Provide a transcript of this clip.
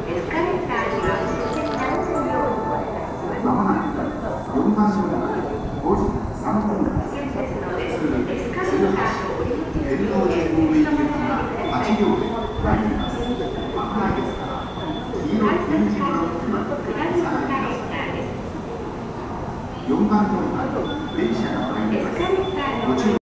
まもなく4番乗り場5時3分です。鶴橋天王寺方面行きが8両で参ります。危ないですから黄色い点字ブロックにお下がりください。4番乗り場電車が